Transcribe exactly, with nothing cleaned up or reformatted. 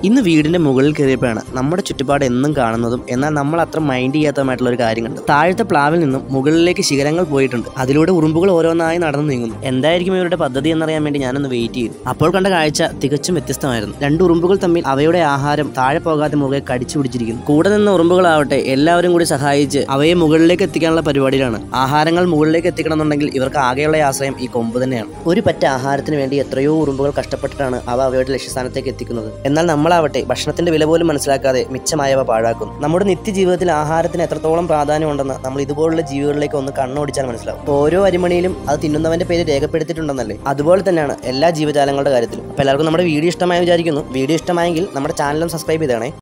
ഇന്ന് വീടിന്റെ മുകളിൽ കയറിയപ്പോഴാണ് നമ്മുടെ ചുറ്റുപാട് എന്നും കാണുന്നതും എന്നാൽ നമ്മൾ അത്ര മൈൻഡ് ചെയ്യാത്തതുമായിട്ടുള്ള ഒരു കാര്യം കണ്ടത്. താഴത്തെ പ്ലാവിൽ നിന്നും മുകളിലേക്ക് ശിഖരങ്ങൾ പോയിട്ടുണ്ട്. അതിലൂടെ ഉറുമ്പുകൾ ഓരോന്നായി നടന്നു നീങ്ങുന്നു. എന്തായിരിക്കും ഇവരുടെ പദ്ധതി എന്നറിയാൻ വേണ്ടി ഞാനൊന്ന് വെയിറ്റ് ചെയ്തു. അപ്പോൾ കണ്ട കാഴ്ച തികച്ചും വ്യത്യസ്തമായിരുന്നു. രണ്ട് ഉറുമ്പുകൾ തമ്മിൽ അവയുടെ ആഹാരം താഴെ പോകാതെ മുറുകെ കടിച്ചു പിടിച്ചിരിക്കുന്നു. കൂടെ നിന്ന ഉറുമ്പുകളാവട്ടെ എല്ലാവരും കൂടി സഹായിച്ച് അവയെ മുകളിലേക്ക് എത്തിക്കാനുള്ള പരിപാടിയിലാണ്. ആഹാരങ്ങൾ മുകളിലേക്ക് എത്തിക്കണമെന്നുണ്ടെങ്കിൽ ഇവർക്ക് ആകെയുള്ള ആശ്രയം ഈ കൊമ്പ് തന്നെയാണ്. ഒരു പറ്റ ആഹാരത്തിന് വേണ്ടി എത്രയോ ഉറുമ്പുകൾ കഷ്ടപ്പെട്ടിട്ടാണ് അവ അവയുടെ ലക്ഷ്യസ്ഥാനത്തേക്ക് എത്തിക്കുന്നത്. എന്നാൽ നമ്മളാവട്ടെ ഭക്ഷണത്തിന്റെ വില പോലും മനസ്സിലാക്കാതെ മിച്ചമായവ പാഴാക്കുന്നു. നമ്മുടെ നിത്യജീവിതത്തിൽ ആഹാരത്തിന് എത്രത്തോളം പ്രാധാന്യമുണ്ടെന്ന് നമ്മൾ ഇതുപോലുള്ള ജീവികളിലേക്ക് ഒന്ന് കണ്ണോടിച്ചാൽ മനസ്സിലാവും. ഓരോ അരിമണിയിലും അത് തിന്നുന്നവന്റെ പേര് രേഖപ്പെടുത്തിയിട്ടുണ്ടെന്നല്ലേ, അതുപോലെ തന്നെയാണ് എല്ലാ ജീവജാലങ്ങളുടെ കാര്യത്തിലും. അപ്പോൾ എല്ലാവർക്കും നമ്മുടെ വീഡിയോ ഇഷ്ടമായി വിചാരിക്കുന്നു. വീഡിയോ ഇഷ്ടമായെങ്കിൽ നമ്മുടെ ചാനലും സബ്സ്ക്രൈബ് ചെയ്തേണേ.